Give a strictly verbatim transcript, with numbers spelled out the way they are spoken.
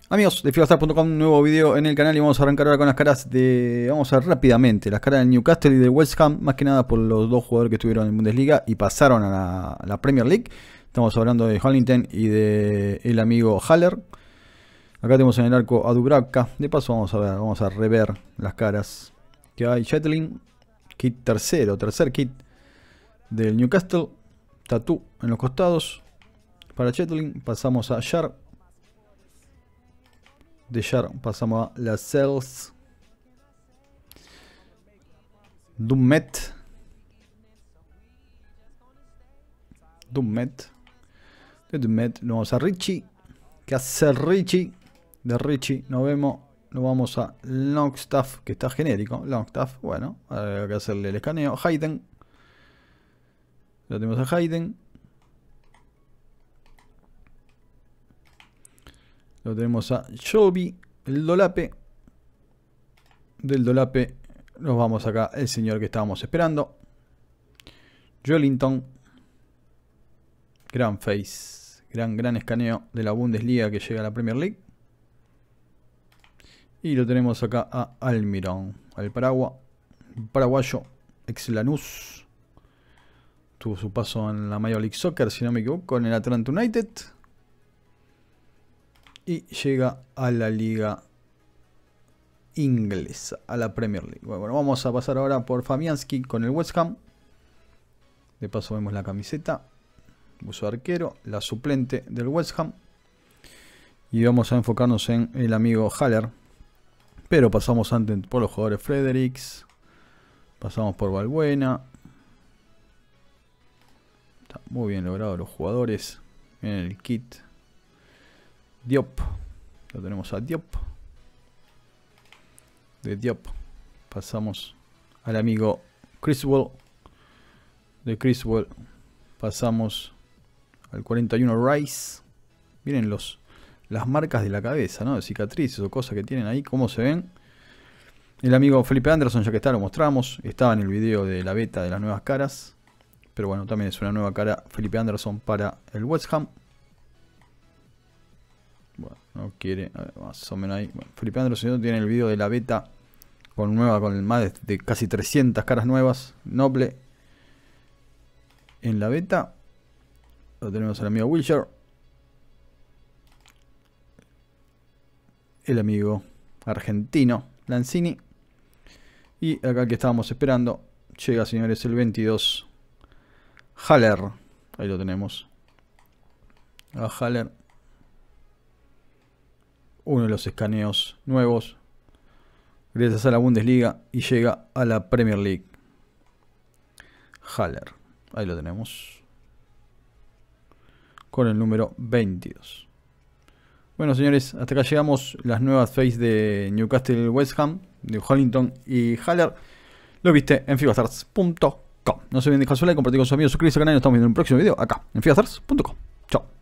Amigos de FIFAstar punto com, nuevo video en el canal y vamos a arrancar ahora con las caras de... Vamos a ver rápidamente, las caras del Newcastle y del West Ham, más que nada por los dos jugadores que estuvieron en Bundesliga y pasaron a la, a la Premier League. Estamos hablando de Hollington y de el amigo Haller. Acá tenemos en el arco a Dubravka. De paso vamos a ver, vamos a rever las caras que hay. Chetling, kit tercero, tercer kit del Newcastle. Tatú en los costados para Chetling. Pasamos a Shar. De Shar pasamos a Lascelles. Dummett. Dummett. De Dummett nos vamos a Richie. ¿Qué hace Richie? De Richie nos vemos. Nos vamos a Longstaff, que está genérico. Longstaff, bueno, hay que hacerle el escaneo. Hayden. Lo tenemos a Hayden. Lo tenemos a Shelby, el Dolape. Del Dolape nos vamos acá el señor que estábamos esperando. Joelinton. Gran face. Gran, gran escaneo de la Bundesliga que llega a la Premier League. Y lo tenemos acá a Almirón, al Paragua, paraguayo, ex Lanús. Tuvo su paso en la Major League Soccer, si no me equivoco, en el Atlanta United. Y llega a la liga inglesa, a la Premier League. Bueno, vamos a pasar ahora por Fabianski con el West Ham. De paso vemos la camiseta. Buzo arquero, la suplente del West Ham. Y vamos a enfocarnos en el amigo Haller. Pero pasamos antes por los jugadores Fredericks. Pasamos por Valbuena. Está muy bien logrado los jugadores. En el kit. Diop. Lo tenemos a Diop. De Diop pasamos al amigo Criswell. De Criswell pasamos al cuarenta y uno Rice. Miren los, las marcas de la cabeza, ¿no? De cicatrices o cosas que tienen ahí, cómo se ven. El amigo Felipe Anderson, ya que está, lo mostramos. Estaba en el video de la beta de las nuevas caras. Pero bueno, también es una nueva cara Felipe Anderson para el West Ham. Bueno, no quiere, a ver, más o menos ahí. Bueno, Felipe Anderson tiene el video de la beta con nueva, con más de, de casi trescientas caras nuevas. Noble en la beta. Lo tenemos al amigo Wilshere. El amigo argentino Lanzini. Y acá el que estábamos esperando. Llega, señores, el veintidós. Haller. Ahí lo tenemos. A Haller. Uno de los escaneos nuevos. Gracias a la Bundesliga. Y llega a la Premier League. Haller. Ahí lo tenemos. Con el número veintidós. Bueno, señores, hasta acá llegamos. Las nuevas face de Newcastle West Ham, de Hollington y Haller. Lo viste en FIFAstar punto com. No se olviden de dejar su like, compartir con sus amigos, suscribirse al canal y nos estamos viendo en un próximo video acá en FIFAstar punto com. Chao.